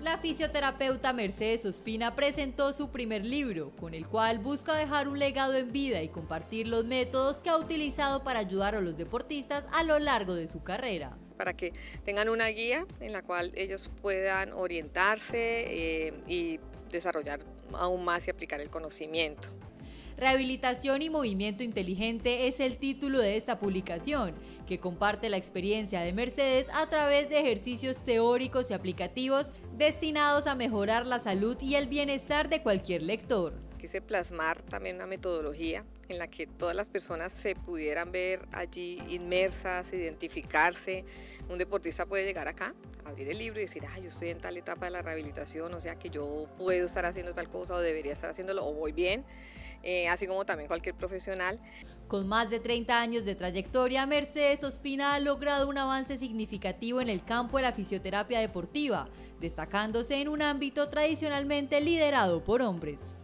La fisioterapeuta Mercedes Ospina presentó su primer libro, con el cual busca dejar un legado en vida y compartir los métodos que ha utilizado para ayudar a los deportistas a lo largo de su carrera. Para que tengan una guía en la cual ellos puedan orientarse y desarrollar aún más y aplicar el conocimiento. Rehabilitación y movimiento inteligente es el título de esta publicación, que comparte la experiencia de Mercedes a través de ejercicios teóricos y aplicativos destinados a mejorar la salud y el bienestar de cualquier lector. Quise plasmar también una metodología en la que todas las personas se pudieran ver allí inmersas, identificarse. Un deportista puede llegar acá, abrir el libro y decir, yo estoy en tal etapa de la rehabilitación, o sea que yo puedo estar haciendo tal cosa o debería estar haciéndolo o voy bien, así como también cualquier profesional. Con más de 30 años de trayectoria, Mercedes Ospina ha logrado un avance significativo en el campo de la fisioterapia deportiva, destacándose en un ámbito tradicionalmente liderado por hombres.